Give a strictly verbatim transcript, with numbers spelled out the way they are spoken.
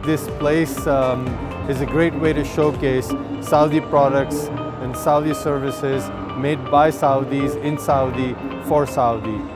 this place um, is a great way to showcase Saudi products and Saudi services made by Saudis in Saudi for Saudi.